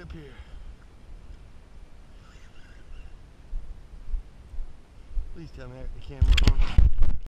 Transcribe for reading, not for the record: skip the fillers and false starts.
way up here. Please tell me I got the camera on.